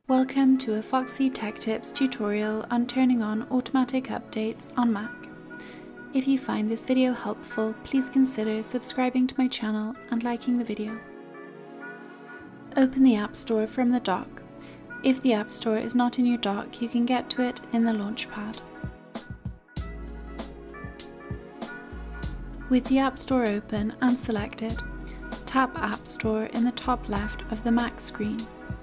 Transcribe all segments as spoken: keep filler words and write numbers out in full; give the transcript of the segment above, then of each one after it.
Welcome to a Foxy Tech Tips tutorial on turning on automatic updates on Mac. If you find this video helpful, please consider subscribing to my channel and liking the video. Open the App Store from the dock. If the App Store is not in your dock, you can get to it in the launchpad. With the App Store open and selected, tap App Store in the top left of the Mac screen.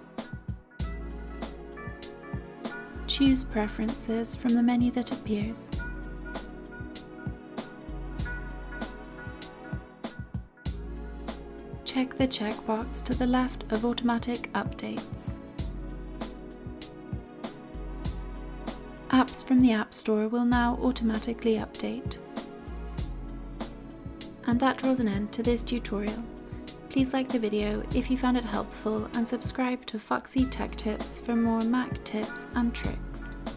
Choose Preferences from the menu that appears. Check the checkbox to the left of Automatic Updates. Apps from the App Store will now automatically update. And that draws an end to this tutorial. Please like the video if you found it helpful and subscribe to Foxy Tech Tips for more Mac tips and tricks.